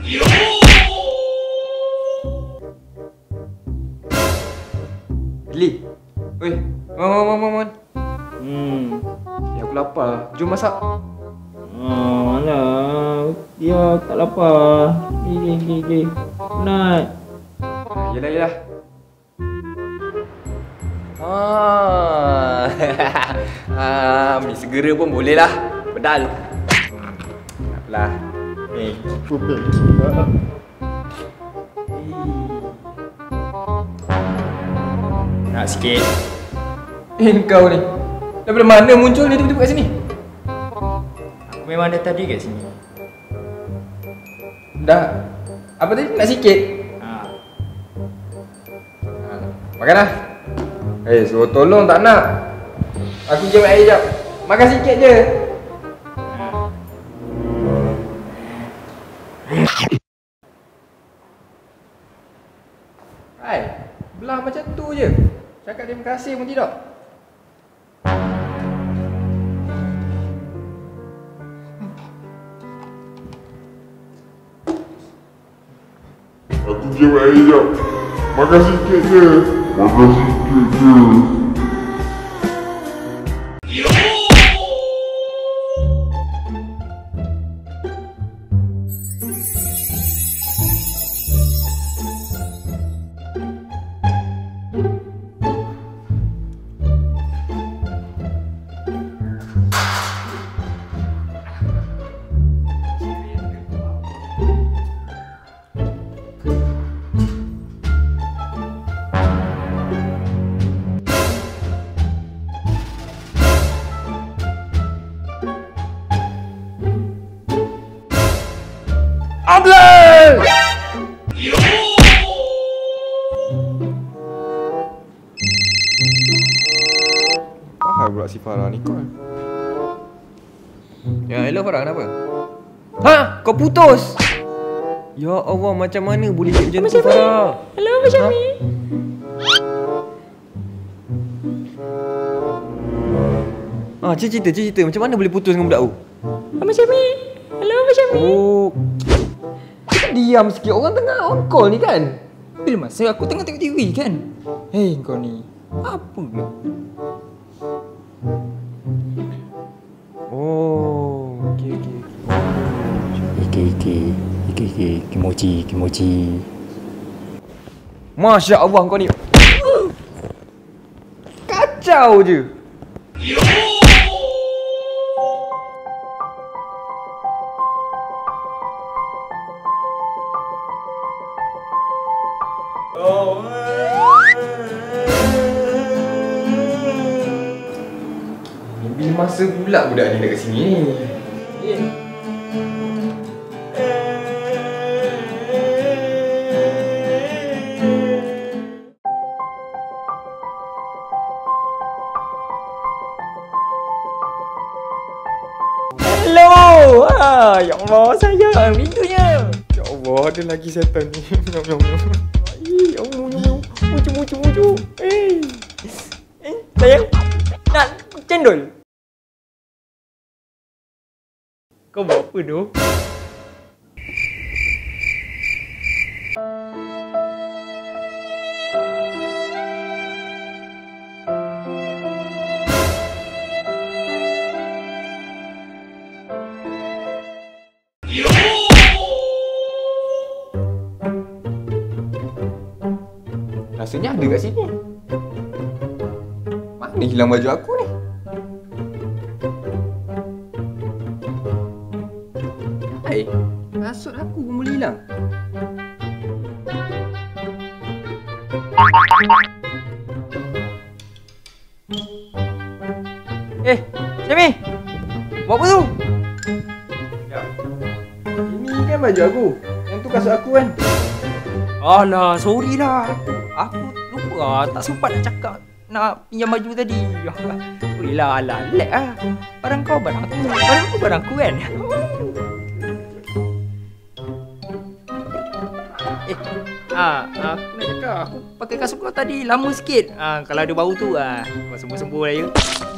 Li. Oi, mon. Ya aku lapar. Jom masak. Alah, dia tak lapar. Gigi. Penat. Yelah. Mi segera pun boleh lah. Bedal. Tak apalah. Pupil juga. Nak sikit. Kau ni. Daripada mana muncul ni tiba-tiba kat sini? Aku memang ada tadi kat sini. Dah. Apa tadi? Nak sikit? Makanlah. Suruh tolong tak nak. Aku jam air sekejap. Makan sikit je. Hai, belah macam tu je. Cakap terima kasih pun tidak. Aku jam air sekejap. Makan sikit je. Abla! Faham pula si Farah ni call. Ya, hello Farah, kenapa? Ha? Kau putus? Ya Allah, macam mana boleh jadi macam tu Farah? Hello, Abang Syami. Cerita. Macam mana boleh putus dengan budak tu? Abang Syami. Hello, Abang Syami. Oh. Diam sikit, orang tengah on call ni kan? Bila masa aku tengah tengok TV kan? Hei kau ni, apa ke? Oh, okey. Iki, kimochi. Masya Allah kau ni. Kacau je. Bila masa pula budak ni dekat sini ni? Hello! Ya Allah, sayang, rindunya. Ya Allah, ada lagi setan ni. Nyam. Ya Allah, mucu. Sayang, nak cendol? Kau buat apa tu? Rasanya ada kat sini. Mana hilang baju aku ni? Hai, kasut aku pun boleh hilang. Syami! Buat apa tu? Ya. Ini kan baju aku. Yang tu kasut aku kan? Alah, sorry lah. Aku lupa lah, tak sempat nak cakap nak pinjam baju tadi. Sorry lah, lag lah. Barang kau barang aku. Barang aku barang aku kan? Aku nak cakap, aku pakai kasut kau tadi lama sikit. Kalau ada bau tu, kau sembuh-sembuh lah ya.